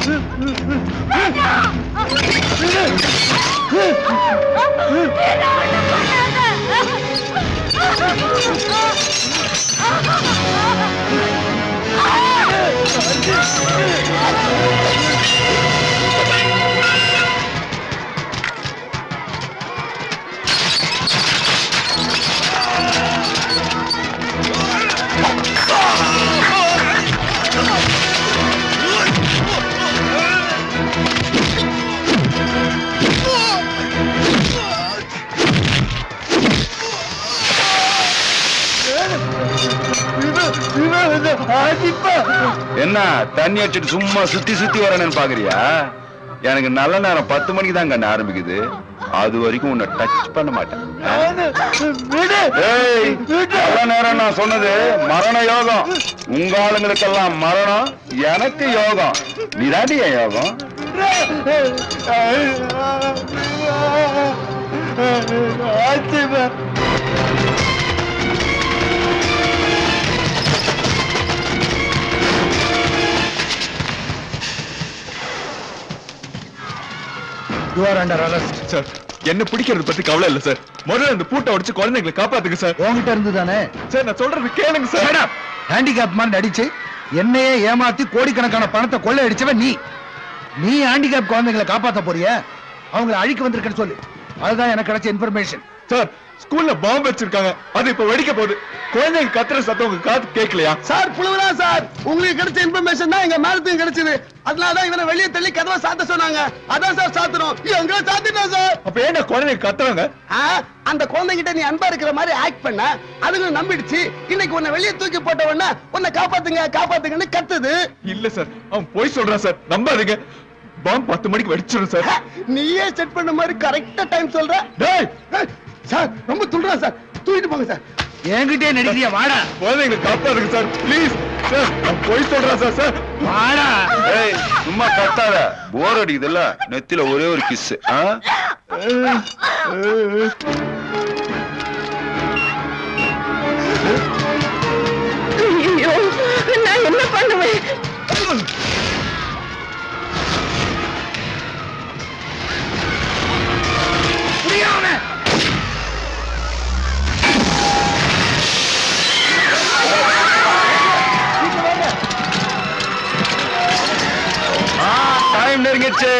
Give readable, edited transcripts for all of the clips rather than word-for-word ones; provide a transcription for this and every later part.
என்ன தண்ணி அடிச்சுட்டு சும்மா சுத்தி சுத்தி வரணும்னு பாக்குறியா? எனக்கு நல்ல நேரம் 10 மணிக்கு தான் கண்ணு ஆரம்பிக்குது. அது வரைக்கும் உன்னை டச் பண்ண மாட்டேன். நல்ல நேரம் நான் சொன்னது மரண யோகம். உங்க ஆளுங்களுக்கெல்லாம் மரணம், எனக்கு யோகம். நீதாண்டி என் யோகம். You are under arrest, sir. என்ன பிடிக்கிறது பத்தி கவலை இல்ல சார். முதல்ல அந்த பூட்டை உடைச்சு குழந்தைகளை காப்பாத்துங்க சார். உங்ககிட்ட இருந்து தானே சார் நான் சொல்றது கேளுங்க சார். ஹேண்டிகேப் மாதிரி அடிச்சு என்னையே ஏமாத்தி கோடிக்கணக்கான பணத்தை கொள்ளை அடிச்சவன் நீ ஹேண்டிகேப் குழந்தைகளை காப்பாத்த போறிய? அவங்களை அழிக்க வந்திருக்கேன்னு சொல்லு. அதுதான் எனக்கு கிடைச்ச இன்ஃபர்மேஷன். சார் ஸ்கூல்ல பாம்பு வச்சிருக்காங்க. அது இப்ப வெடிக்க போகுது. குழந்தைங்க கத்துற சத்தம் உங்க காது கேட்கலையா? சார் புழுவலா சார். உங்களுக்கு கிடைச்ச இன்ஃபர்மேஷன் தான் எங்க மேலத்துக்கு கிடைச்சது. அதனாலதான் இவனை வெளியே தள்ளி கதவை சாத்த சொன்னாங்க. அதான் சார் சாத்துறோம். எங்க சாத்திட்டோம் சார். அப்ப ஏன் குழந்தைங்க கத்துறாங்க? அந்த குழந்தைகிட்ட நீ அன்பா இருக்கிற மாதிரி ஆக்ட் பண்ண, அதுங்க நம்பிடுச்சு. இன்னைக்கு உன்னை வெளியே தூக்கி போட்ட உடனே உன்னை காப்பாத்துங்க காப்பாத்துங்கன்னு கத்துது. இல்ல சார், அவன் போய் சொல்றான் சார். நம்பாதீங்க. பாம்பு 10 மணிக்கு வெடிச்சிடும் சார். நீயே செட் பண்ண மாதிரி கரெக்டா டைம் சொல்ற. டேய் சார் ரொம்ப துள்றா சார். தூக்கிட்டு போங்க சார். என்கிட்டே நடிக்கிறியா? வாடா. குழந்தைங்களை காப்பாத்துங்க சார் ப்ளீஸ். சார் போய் சொல்றா சார். சார் வாடா. ஏய் சும்மா கத்தாத. போர் அடிக்குதுல்ல. நெத்தில ஒரே ஒரு கிஸ். ஐயோ நான் என்ன பண்ணுவேன்? டைம் நெருங்கிடுச்சு.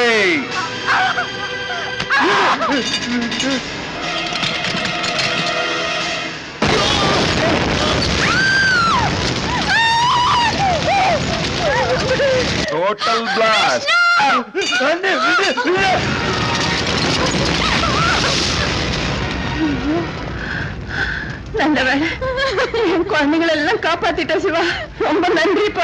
Total blast. நல்ல வேலை என் குழந்தைங்களை எல்லாம் காப்பாத்திட்ட சிவா. ரொம்ப நன்றிப்பா.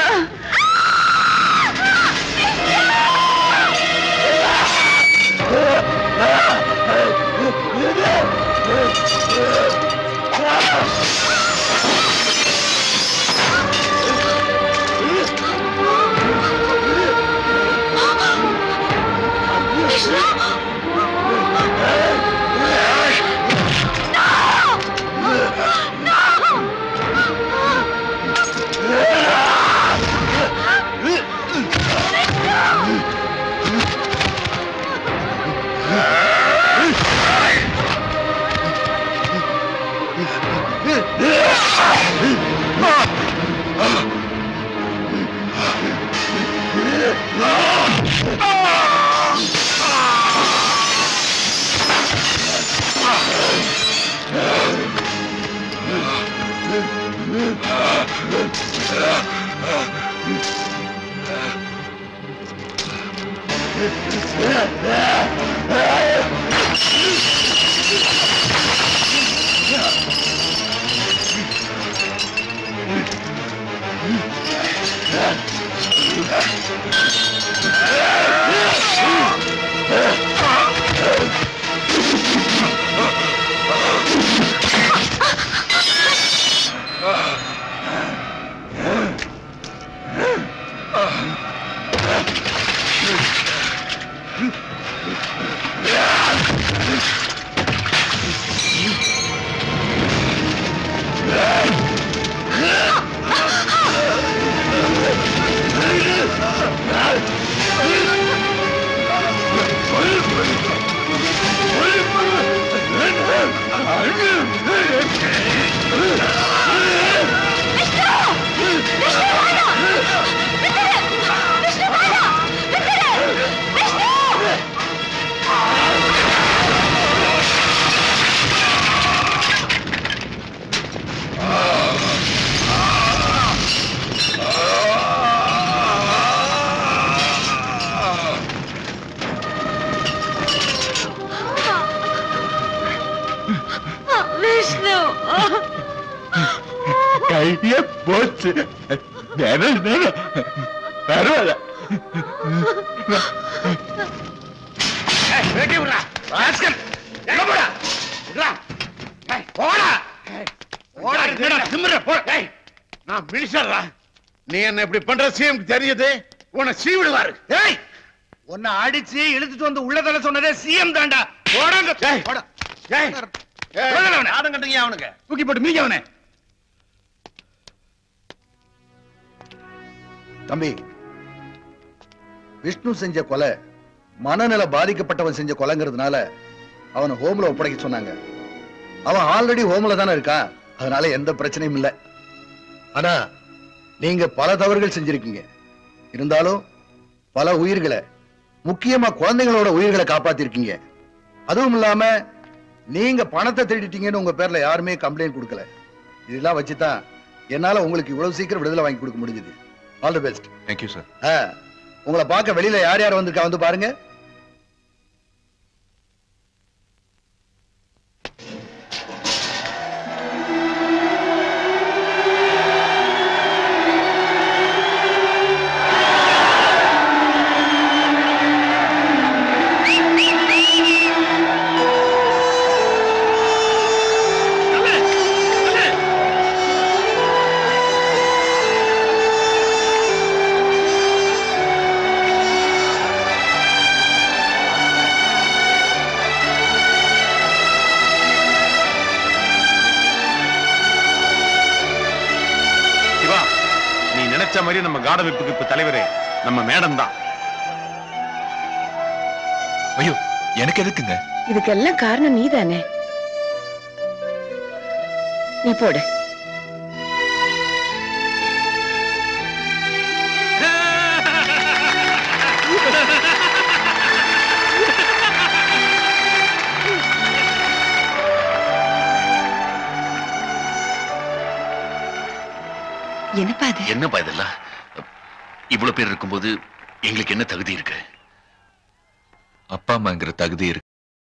கையே போச்சு. பரவாயில்ல. நான் மினிஸ்டர்ரா. நீ என்ன இப்படி பண்ற சிஎம் தெரியுது. உன்னை சீவிடுவாரு. உன்னை அடிச்சு இழுத்துட்டு வந்து உள்ளதல சொன்னதே சிஎம் தாண்டா. போடாங்க. அவனுக்கு தூக்கி போட்டு மீங்க அவனை. தம்பி, விஷ்ணு செஞ்ச கொலை மனநல பாதிக்கப்பட்டவன் செஞ்ச கொலைங்கிறதுனால அவனை ஹோம்ல ஒப்படைக்க சொன்னாங்க. அவன் ஆல்ரெடி ஹோம்ல தானே இருக்கான். அதனால எந்த பிரச்சனையும் இல்லை. ஆனா நீங்க பல தவறுகள் செஞ்சிருக்கீங்க. இருந்தாலும் பல உயிர்களை, முக்கியமா குழந்தைகளோட உயிர்களை காப்பாத்திருக்கீங்க. அதுவும் இல்லாம நீங்க பணத்தை திருடிட்டீங்கன்னு உங்க பேர்ல யாருமே கம்ப்ளைண்ட் கொடுக்கல. இதெல்லாம் வச்சுதான் என்னால உங்களுக்கு இவ்வளவு சீக்கிரம் விடுதலை வாங்கி கொடுக்க முடிஞ்சது. All the best. Thank you, sir. உங்களை பார்க்க வெளியில யார் யார் வந்திருக்கா வந்து பாருங்க. மாதிரி நம்ம காடமைப்புக்கு இப்ப தலைவரே நம்ம மேடம் தான். ஐயோ, எனக்கு எதுக்குங்க? இதுக்கெல்லாம் காரணம் நீதானே. நீ போடு. என்னப்பா இதெல்லாம்? இவ்வளவு பேர் இருக்கும்போது எங்களுக்கு என்ன தகுதி இருக்கு? அப்பா அம்மாங்கிற தகுதி இருக்கு.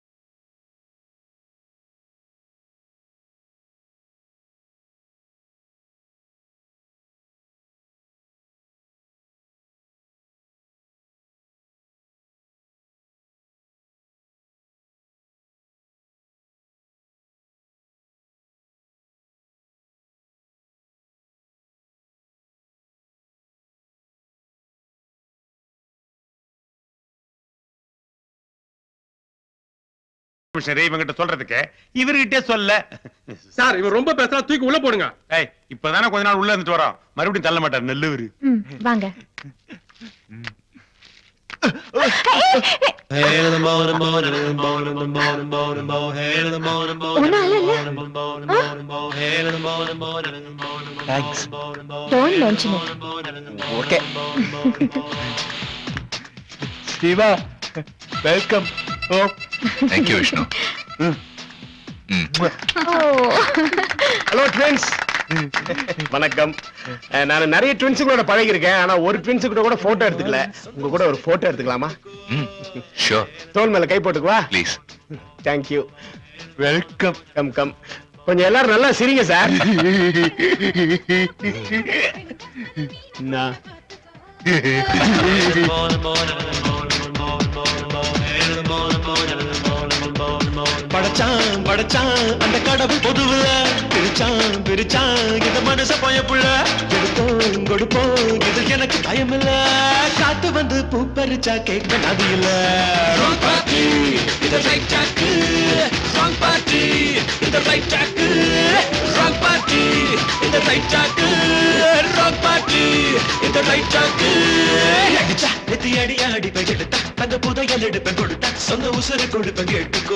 இவங்கிட்ட சொல்றதுக்கு இவர்கிட்ட சொல்ல சார். இவர் ரொம்ப பேசுறா, தூக்கி உள்ள போடுங்க. இப்பதானே கொஞ்ச நாள் உள்ள இருந்துட்டு வரோம், மறுபடியும் தள்ள மாட்டார். நல்லவரு வாங்க. Siva, welcome. Thank you, Vishnu. Hello twins. வணக்கம். நான் நிறைய ட்வின்ஸுங்களோட பழகி இருக்கேன். ஆனா ஒரு ட்வின்ஸ் கூட போட்டோ எடுத்துக்கல. உங்க கூட ஒரு போட்டோ எடுத்துக்கலாமா? Sure. தோல் மேல கை போட்டுக்குவா. Please. Thank you. Welcome. Come come. கொஞ்சம் எல்லாரும் நல்லா சிரிங்க சார். படைச்சான் படைச்சான் அந்த கடவுள் பொதுவுல பிரிச்சான் பிரிச்சான் இந்த மனச பயப்புள்ள எடுத்தோம் கொடுப்போம் இது எனக்கு பயம் இல்ல. காத்து வந்து பூ பறிச்சா கேட்க நதி இல்ல. ராங் பார்ட்டி இது ரைட் ட்ராக். ராங் பார்ட்டி இது ரைட் ட்ராக். ராங் பார்ட்டி இது ரைட் ட்ராக். ராங் பார்ட்டி இது ரைட் ட்ராக். அடிச்சா எத்தி அடி அடி பகிடுதா அந்த புதையல் எடுப்பேன் கொடுத்தா சொந்த உசுறு கொடுப்பேன் கேட்டுக்கோ.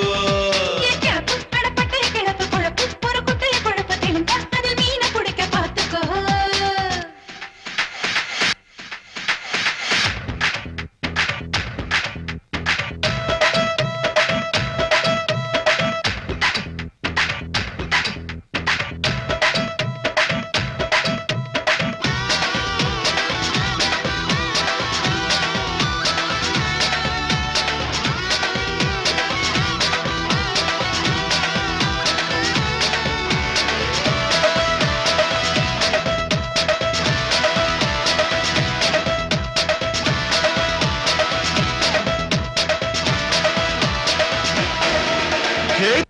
ஏய்